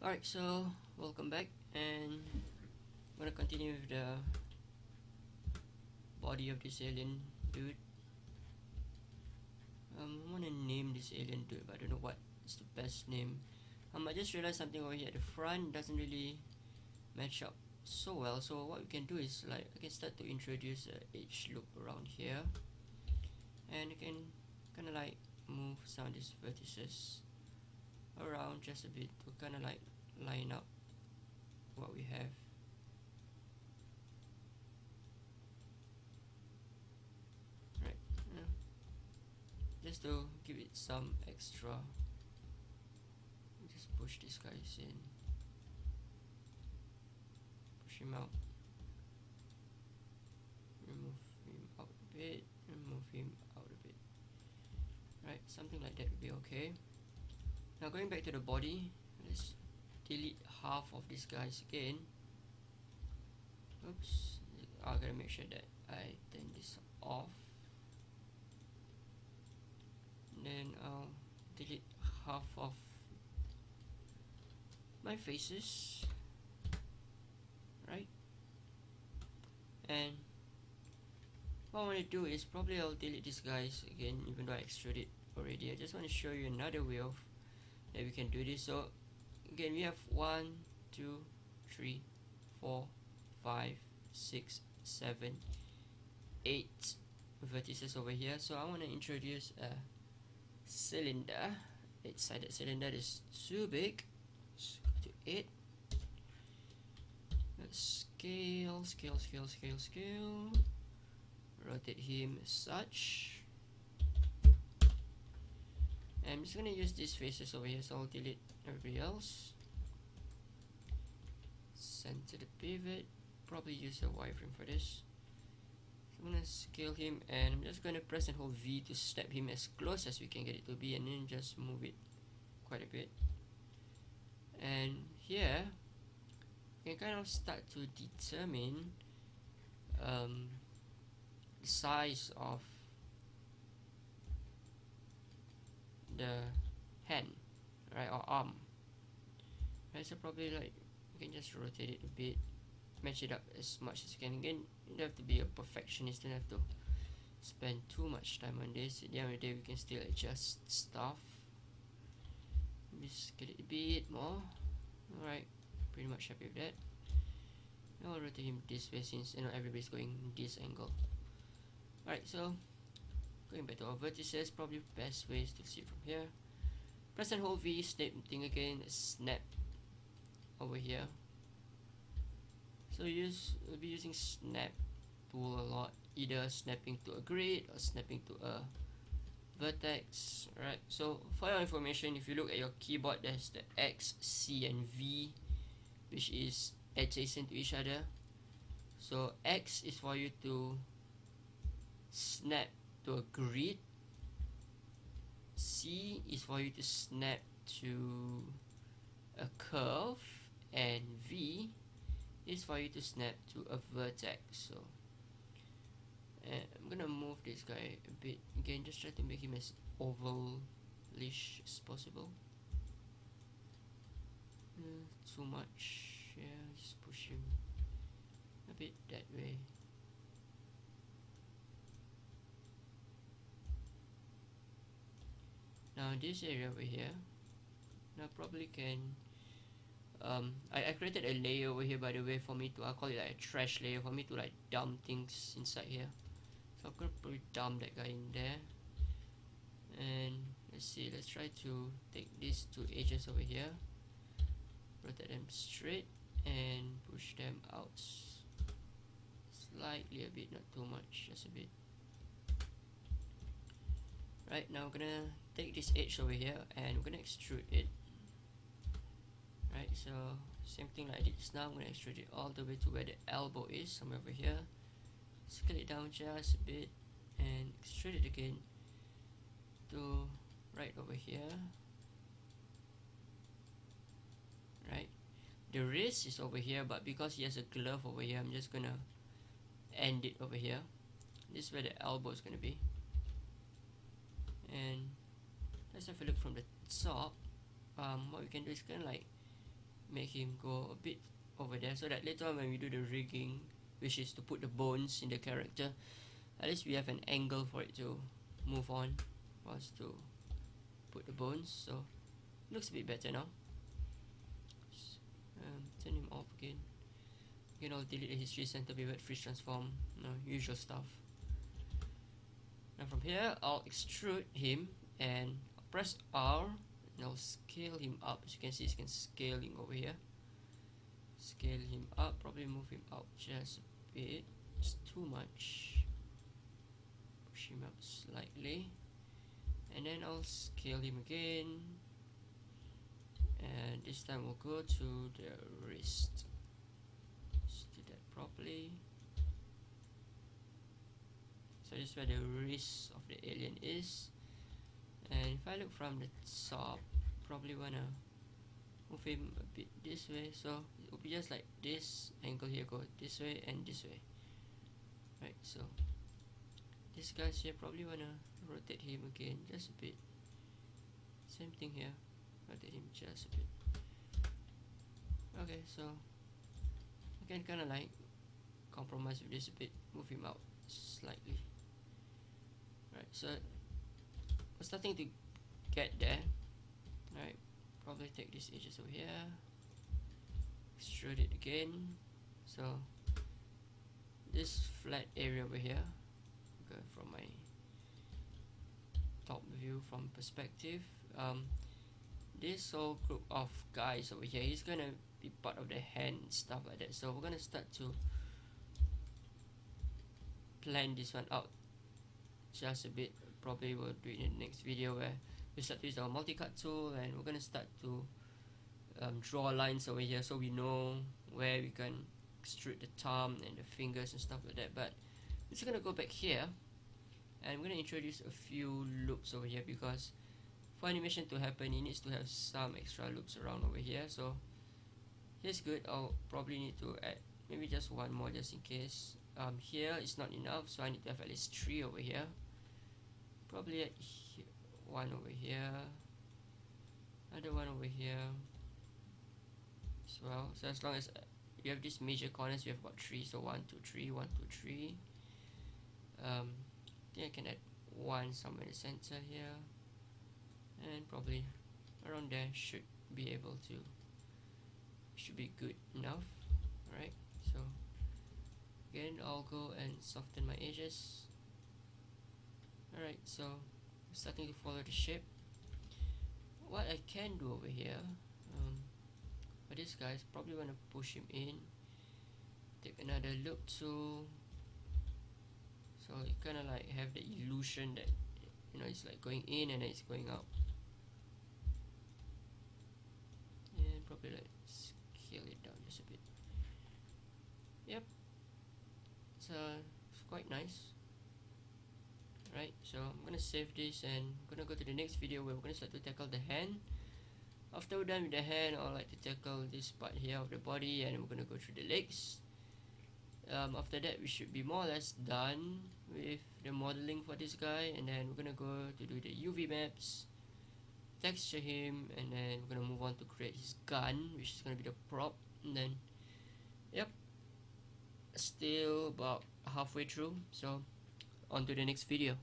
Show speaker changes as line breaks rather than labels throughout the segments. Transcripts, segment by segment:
Alright, so welcome back, and I'm gonna continue with the body of this alien dude. I wanna name this alien dude, but I don't know what is the best name. I just realized something over here at the front doesn't really match up so well, so what we can do is I can start to introduce a edge loop around here, and you can kinda move some of these vertices around just a bit to kinda line up what we have. Right, just to give it some extra, just push these guys in, push him out, remove him out a bit, remove him out a bit. Right, something like that would be okay. Now going back to the body, let's delete half of these guys again. Oops, I gotta make sure that I turn this off. And then I'll delete half of my faces, right? And what I want to do is probably I'll delete these guys again, even though I extruded already. I just want to show you another way of that we can do this. So again, we have 1, 2, 3, 4, 5, 6, 7, 8 vertices over here. So I want to introduce a cylinder. 8-sided cylinder is too big. Let's go to 8. Let's scale. Rotate him as such. And I'm just gonna use these faces over here, so I'll delete everybody else. Center the pivot. Probably use a wireframe for this. So I'm gonna scale him, and I'm just gonna press and hold V to snap him as close as we can get it to be, and then just move it quite a bit. And here you can kind of start to determine the size of the hand, right, or arm, right? So probably you can just rotate it a bit, match it up as much as you can. Again, you don't have to be a perfectionist, don't have to spend too much time on this. At the end of the day, we can still adjust stuff. Just get it a bit more. Alright, pretty much happy with that. Now I'll rotate him this way, since everybody's going this angle. Alright, so going back to our vertices, probably best way is to see it from here. Press and hold V, snap thing again, snap over here. So we'll be using snap tool a lot, either snapping to a grid or snapping to a vertex. Right, so for your information, if you look at your keyboard, there's the X, C and V, which is adjacent to each other. So X is for you to snap to a grid, C is for you to snap to a curve, and V is for you to snap to a vertex. So I'm gonna move this guy a bit again, just try to make him as ovalish as possible. Too much, yeah, just push him a bit that way. Now this area over here, now probably can I created a layer over here, by the way, for me to, I call it like a trash layer, for me to dump things inside here. So I'm gonna probably dump that guy in there. And let's try to take these two edges over here, rotate them straight and push them out slightly a bit, not too much, just a bit. Right, now I'm gonna take this edge over here and we're gonna extrude it. Right, so same thing like this. Now I'm gonna extrude it all the way to where the elbow is, somewhere over here. Scale it down just a bit and extrude it again to right over here. Right, the wrist is over here, but because he has a glove over here, I'm just gonna end it over here. This is where the elbow is gonna be. And let's have a look from the top. What we can do is kind of make him go a bit over there, so that later on when we do the rigging, which is to put the bones in the character, at least we have an angle for it to move on for us to put the bones. So looks a bit better now. Turn him off again. Again, I'll delete the history center, pivot, freeze, transform, usual stuff. Now from here, I'll extrude him and press R and I'll scale him up. As you can see, it's scaling over here. Scale him up, probably move him out just a bit. It's too much. Push him up slightly. And then I'll scale him again. And this time we'll go to the wrist. Let's do that properly. So this is where the wrist of the alien is. And if I look from the top, probably wanna move him a bit this way. So it will be just like this angle here, go this way and this way. Right, so this guy's here, probably wanna rotate him again just a bit. Same thing here. Rotate him just a bit. Okay, so I can kind of like compromise with this a bit, move him out slightly. Right, so we're starting to get there. Right, probably take these edges over here, extrude it again. So this flat area over here, okay, from my top view from perspective, this whole group of guys over here, he's gonna be part of the hand and stuff like that. So we're gonna start to plan this one out just a bit. Probably we'll do it in the next video where we start to use our multi-cut tool and we're gonna start to draw lines over here so we know where we can extrude the thumb and the fingers and stuff like that. But we're just gonna go back here and I'm gonna introduce a few loops over here, because for animation to happen, it needs to have some extra loops around over here. So here's good. I'll probably need to add maybe just one more just in case. Here is not enough, so I need to have at least 3 over here. Probably add one over here, another one over here as well. So as long as you have these major corners, you have about 3. So 1, 2, 3, 1, 2, 3. I think I can add one somewhere in the center here. And probably around there should be able to, should be good enough. Alright, so again I'll go and soften my edges. Alright, so I'm starting to follow the shape. What I can do over here, for this guy, is probably want to push him in, take another loop tool, so you kind of like have the illusion that, you know, it's like going in and then it's going out. Probably like scale it down just a bit. Yep, so it's quite nice. Right, so I'm gonna save this and I'm gonna go to the next video where we're gonna start to tackle the hand. After we're done with the hand, I'd like to tackle this part here of the body, and we're gonna go through the legs. After that, we should be more or less done with the modeling for this guy, and then we're gonna go to do the UV maps, texture him, and then we're gonna move on to create his gun, which is gonna be the prop. And then yep, still about halfway through, so on to the next video.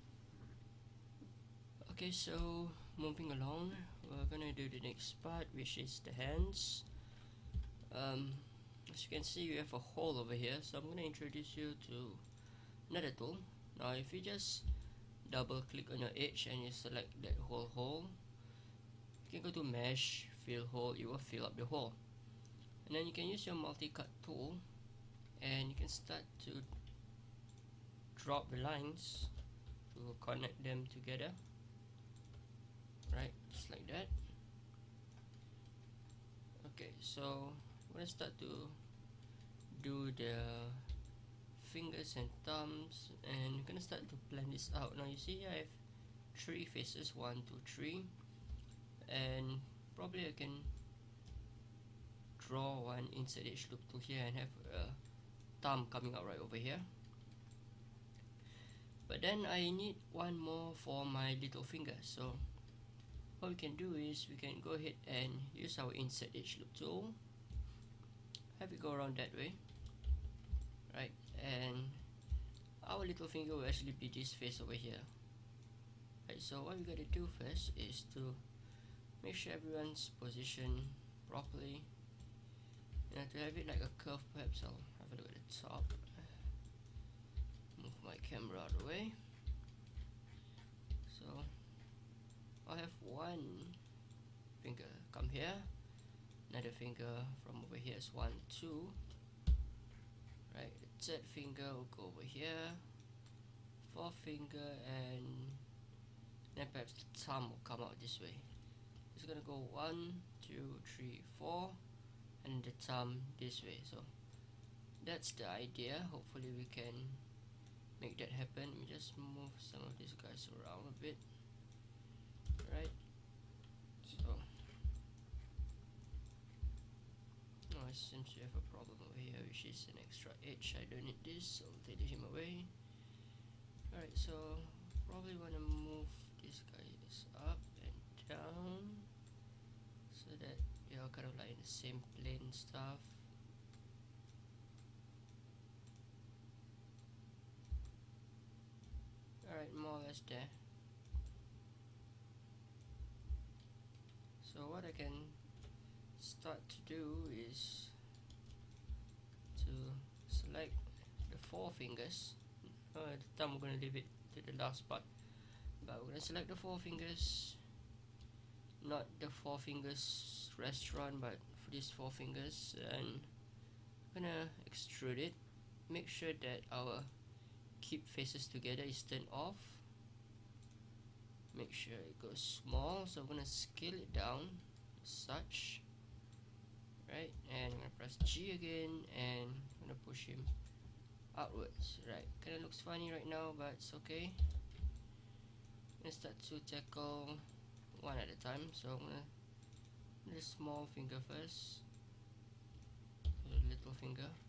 Okay, so moving along, we're gonna do the next part, which is the hands. As you can see, you have a hole over here, so I'm gonna introduce you to another tool. Now if you just double click on your edge and you select that whole hole, you can go to mesh, fill hole, it will fill up the hole. And then you can use your multi-cut tool and you can start to drop the lines to connect them together. Right, just like that. Okay, so we're gonna start to do the fingers and thumbs, and I'm gonna start to plan this out. Now you see I have 3 faces, 1, 2, 3, and probably I can draw one insert edge loop tool here and have a thumb coming out right over here. But then I need one more for my little finger, so what we can do is we can go ahead and use our insert edge loop tool, have it go around that way, right? And our little finger will actually be this face over here, right? So what we gotta do first is to make sure everyone's positioned properly. And to have it like a curve, perhaps I'll have a look at the top. Move my camera out of the way. So I'll have one finger come here, another finger from over here is 1, 2, right? The third finger will go over here, fourth finger, and then perhaps the thumb will come out this way. It's gonna go 1, 2, 3, 4, and the thumb this way. So that's the idea. Hopefully we can make that happen. Let me just move some of these guys around a bit, right? So it seems we have a problem over here, which is an extra edge. I don't need this, so I'll take him away. Alright, so probably want to move these guys up and down so that they are kind of like in the same plane and stuff. Alright, more or less there. So what I can start to do is to select the 4 fingers. The thumb we're going to leave it to the last part, but we're going to select the 4 fingers, not the 4 fingers restaurant, but for these 4 fingers, and I'm going to extrude it. Make sure that our keep faces together is turned off. Make sure it goes small, so I'm going to scale it down as such, right? And I'm going to press G again, and I'm going to push him outwards, right? Kind of looks funny right now, but it's okay. I'm going to start to tackle one at a time. So I'm going to do the small finger first, the little finger.